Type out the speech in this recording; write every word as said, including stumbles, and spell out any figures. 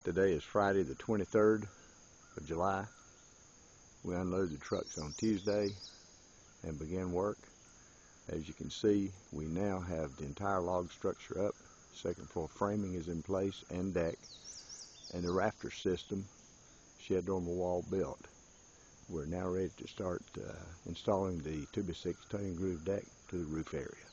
Today is Friday the twenty-third of July. We unloaded the trucks on Tuesday and began work. As you can see, we now have the entire log structure up. Second floor framing is in place and deck, and the rafter system shed dormer wall built. We're now ready to start uh, installing the two by six tongue groove deck to the roof area.